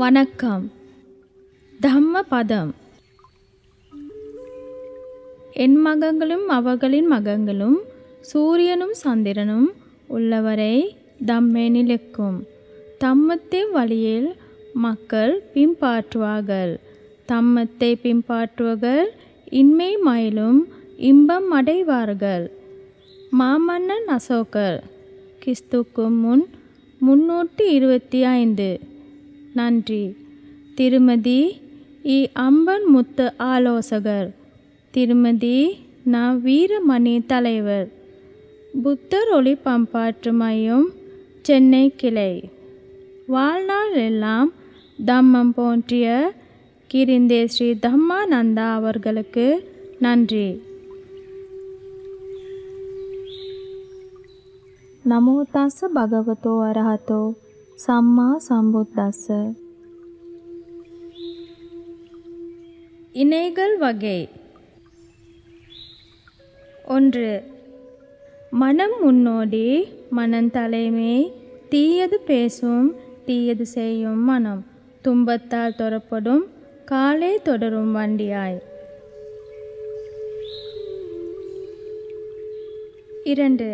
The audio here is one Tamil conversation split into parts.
வணக்கம். தம்ம பதம். என் மகங்களும் அவர்களின் மகங்களும் சூரியனும் சந்திரனும் உள்ளவரை தம்மை நிலைக்கும். தம்மத்தின் வழியில் மக்கள் பின்பற்றுவார்கள். தம்மத்தை பின்பற்றுவர்கள் இன்மை மயிலும் இன்பம் அடைவார்கள். மாமன்னன் அசோகர் கிறிஸ்துக்கு முன் 325. நன்றி. திருமதி இ. அம்பன் முத்து ஆலோசகர். திருமதி ந. வீரமணி தலைவர். புத்தர் ஒளி பண்பாட்டு மையம் சென்னை கிளை. வாழ்நாள் எல்லாம் தம்மம் போற்றிய கிரிந்தே ஸ்ரீ தம்மானந்தா அவர்களுக்கு நன்றி. நமோ தஸ்ஸ பகவதோ அரஹதோ சம்மா சம்புத்தஸ்ஸ. இணைகள் வகை. 1. மனம் முன்னோடி மனம் தலைமை. தீயது பேசும் தீயது செய்யும் மனம் துன்பத்தால் தொடப்படும் காலை தொடரும் வண்டியாய். 2.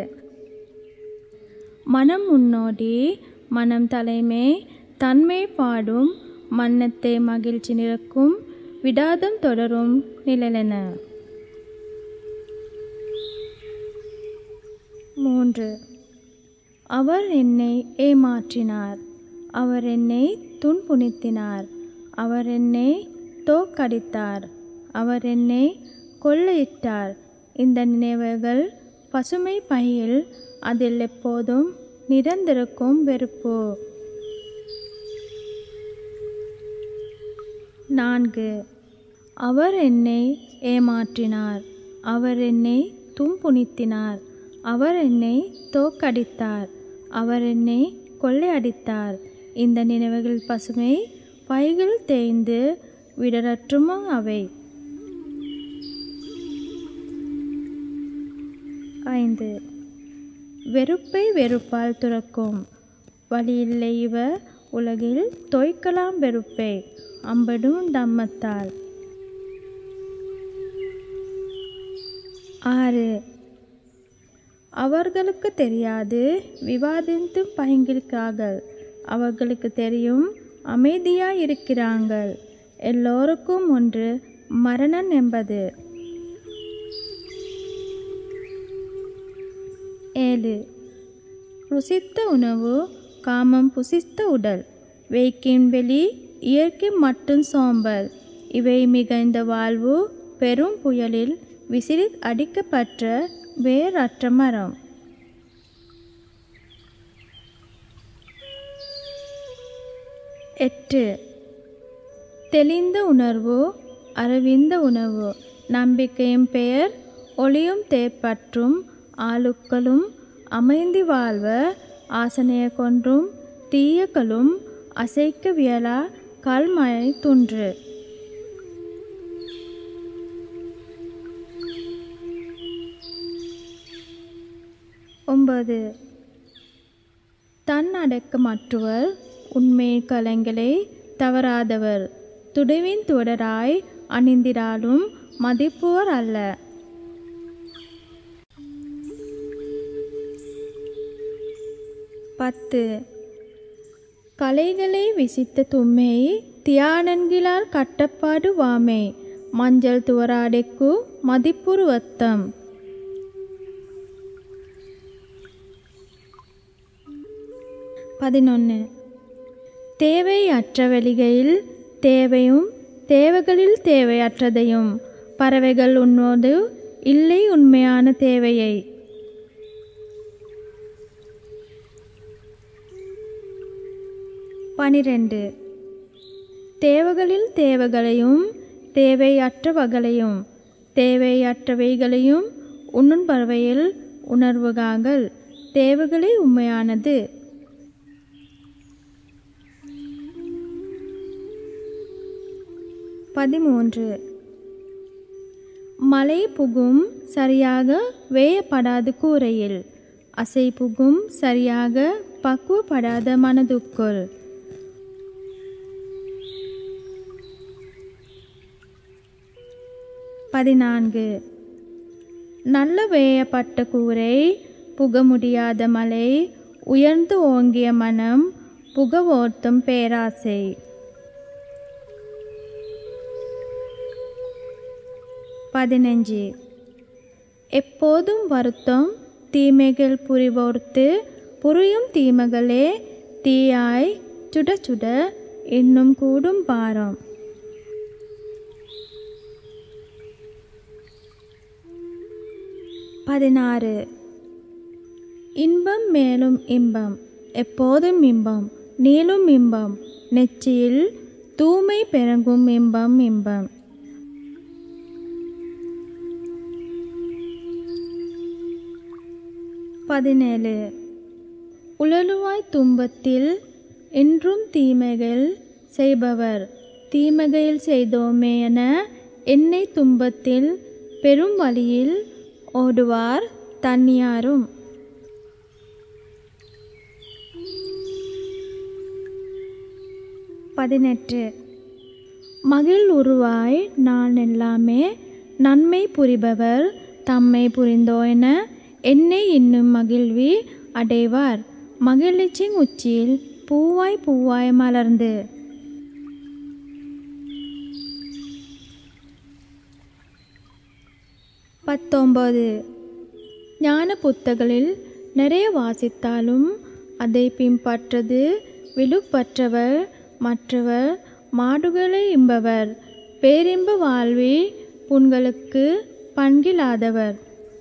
மனம் முன்னோடி மனம் தலைமை. தன்மை பாடும் மன்னத்தை மகிழ்ச்சி நிறக்கும் விடாதம் தொடரும் நிழலென. 3. அவர் என்னை ஏமாற்றினார். அவர் என்னை துன்புறுத்தினார். அவர் என்னை தோற்கடித்தார். அவர் என்னை கொள்ளையிட்டார். இந்த நினைவுகள் பசுமை பையில் அதில் எப்போதும் நிறந்திருக்கும் வெறுப்பு. 4. அவர் என்னை ஏமாற்றினார். அவர் என்னை துன்புறுத்தினார். அவர் என்னை தோற்கடித்தார். அவர் என்னை கொள்ளையடித்தார். இந்த நினைவுகள் பசுமை பைகள் தேய்ந்து விடரற்றுமோ அவை. 5. வெறுப்பை வெறுப்பால் துறக்கும் வழியில்லை இவ உலகில் தோய்க்கலாம் வெறுப்பை அம்படும் தம்மத்தால். 6. அவர்களுக்கு தெரியாது விவாதித்தும் பகிர்கிறார்கள். அவர்களுக்கு தெரியும் அமைதியாய் இருக்கிறார்கள். எல்லோருக்கும் ஒன்று மரணம் என்பது. 7. ருசித்த உணவு காமம் புசித்த உடல் வைக்கின் வெளி இயற்கை மட்டும் சோம்பல் இவை மிகுந்த வாழ்வு பெரும் புயலில் விசிறி அடிக்கப்பட்ட வேறற்ற மரம். 8. தெளிந்த உணர்வு அறிவிந்த உணவு நம்பிக்கையும் பெயர் ஒளியும் தேர்ப்பற்றும் ஆளுக்களும் அமைந்தி வாழ்வ ஆசனைய கொன்றும் தீயக்களும் அசைக்க வியலா கல்மழை துன்று. 9. தன் அடக்கமற்றவர் உண்மை கலங்களை தவறாதவர் துடைவின் தொடராய் அணிந்திராலும் மதிப்புவர் அல்ல. 10. கலைகளை விசித்த தும்மை தியானன்கிலால் கட்டப்பாடு வாமை மஞ்சள் துவராடைக்கு மதிப்புருவத்தம். 11. தேவையற்ற வெளிகளில் தேவையும் தேவைகளில் தேவையற்றதையும் பறவைகள் உன்னோடு இல்லை உண்மையான தேவையை. 12. தேவைகளில் தேவைகளையும் தேவையற்றவர்களையும் தேவையற்றவைகளையும் உண்ணும் பறவையில் உணர்வுகாங்கள் தேவைகளே உண்மையானது. 13. மழை புகும் சரியாக வேயப்படாத கூரையில் அசை புகும் சரியாக பக்குவப்படாத மனதுக்குள். 14. நல்ல வேயப்பட்ட கூரை, புக முடியாத மலை, உயர்ந்து ஓங்கிய மனம், புகவோர்த்தும் பேராசை. 15. எப்போதும் வருத்தம் தீமைகள் புரிவோர்த்து புரியும் தீமைகளே தீயாய் சுட சுட இன்னும் கூடும் பாரம். 16. இன்பம் மேலும் இன்பம், எப்போதும் இன்பம், நீளும் இன்பம், நெற்றியில் தூய்மை பெருகும் இன்பம் இன்பம். 17. உழலுவாய் துன்பத்தில் என்றும் தீமைகள் செய்பவர், தீமைகள் செய்தோமே என என்னை துன்பத்தில் பெரும் வழியில் ஓடுவார் தன்னியாரும். 18. மகிழ் உருவாய் நான் எல்லாமே நன்மை புரிபவர், தம்மை புரிந்தோ என என்னை இன்னும் மகிழ்வி அடைவார், மகிழ்ச்சியின் உச்சியில் பூவாய் பூவாய் மலர்ந்து. 19. ஞான புத்தகளில் நிறைய வாசித்தாலும் அதை பின்பற்றது விழுப்பற்றவர், மற்றவர் மாடுகளை இம்பவர், பேரின்ப வாழ்வி புண்களுக்கு பண்கிலாதவர்.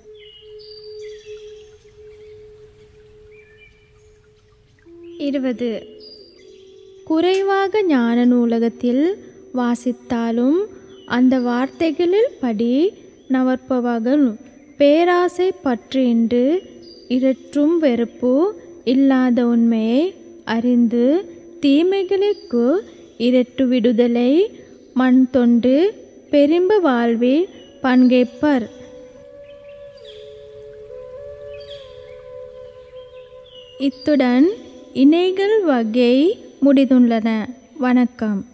20. குறைவாக ஞான நூலகத்தில் வாசித்தாலும் அந்த வார்த்தைகளில் படி நவற்பவர்கள் பேராசை பற்றின்று இரற்றும் வெறுப்பு இல்லாத உண்மையை அறிந்து தீமைகளுக்கு இரட்டு விடுதலை மண் தொண்டு பெரும்ப வாழ்வில் பங்கேற்பர். இத்துடன் இணைகள் வகை முடிந்துள்ளன. வணக்கம்.